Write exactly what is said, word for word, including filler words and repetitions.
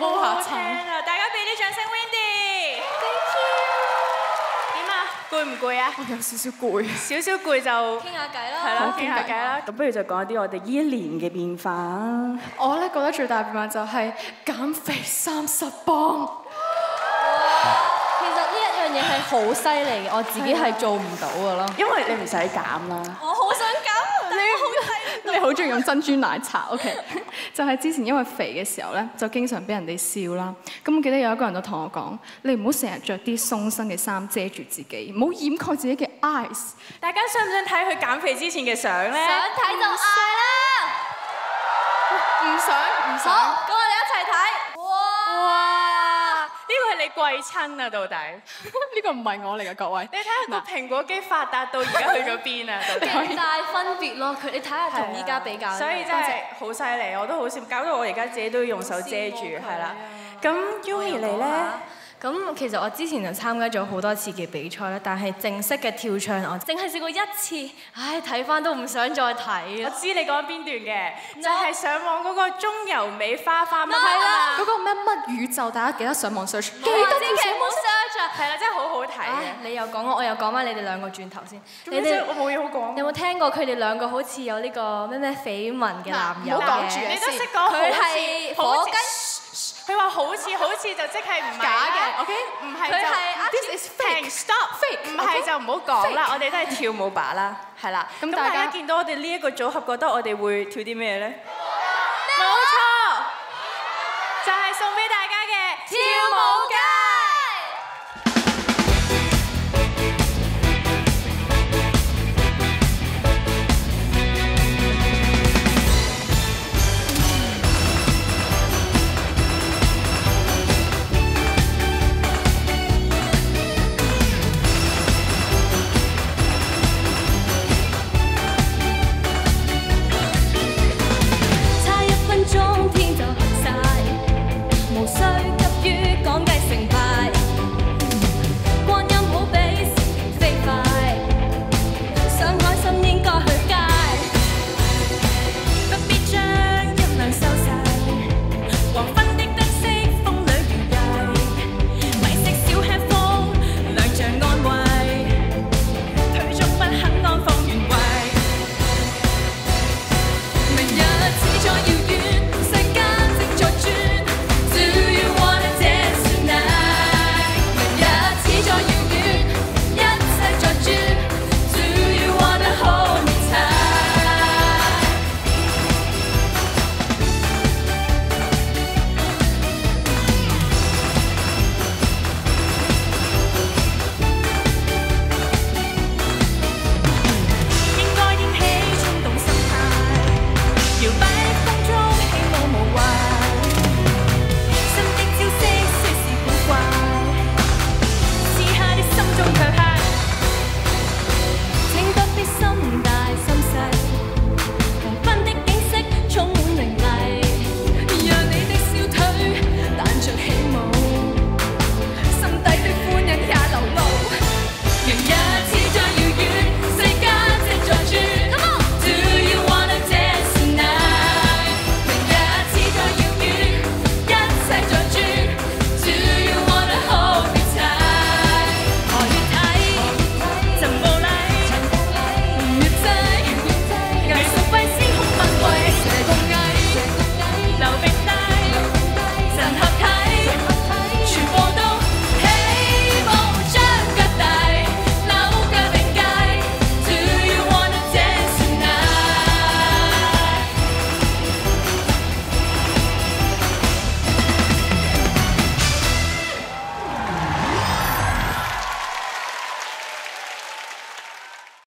煲下餐。 大家俾啲掌聲 ，Wendy。點啊？攰唔攰啊？ 我有少少攰， 少少攰就傾下偈啦。 係啦，傾下偈啦。 咁不如就講一啲我哋呢一年嘅變化啊！ 我咧覺得最大變化就係減肥三十磅。 其實呢一樣嘢係好犀利嘅，我自己係做唔到㗎咯。 因為你唔使減啦。 我好想減，但係我好睇。 你好中意飲珍珠奶茶 ，OK？ 就係之前因為肥嘅時候咧，就經常俾人哋笑啦。咁我記得有一個人就同我講：你唔好成日着啲鬆身嘅衫遮住自己，唔好掩蓋自己嘅 eyes。 大家想唔想睇佢減肥之前嘅相咧？ 想睇就嗌啦！ 唔想唔想。 好，咁我哋一齊睇。 哇！呢個係你貴親啊？到底？ 呢個唔係我嚟嘅，各位。 你睇下個蘋果肌發達到而家去咗邊啊？到底？ 幾大分別咯？佢你睇下同依家比較。 所以真係好犀利，我都好羨，搞到我而家自己都要用手遮住，係啦。咁 Yumi 你咧？ 咁其實我之前就參加咗好多次嘅比賽啦，但係正式嘅跳唱我淨係試過一次，唉睇翻都唔想再睇啦。 我知你講邊段嘅，就係上網嗰個中油美花花乜係啦，嗰個咩乜宇宙，大家記得上網 search，記得千祈唔好 search 啊！ 係啦，真係好好睇嘅。 你又講我，我又講翻你哋兩個轉頭先。你哋我冇嘢好講。 有冇聽過佢哋兩個好似有呢個咩咩緋聞嘅男友唔好講住嘅？ 你都識講好似， 佢係火雞。 佢話好似好似就即係唔係假嘅，OK？ 唔係就佢係 This is fake. stop fake，唔係就唔好講啦。我哋都係跳舞吧啦，係啦。咁大家見到我哋呢一個組合，覺得我哋會跳啲咩咧？冇錯。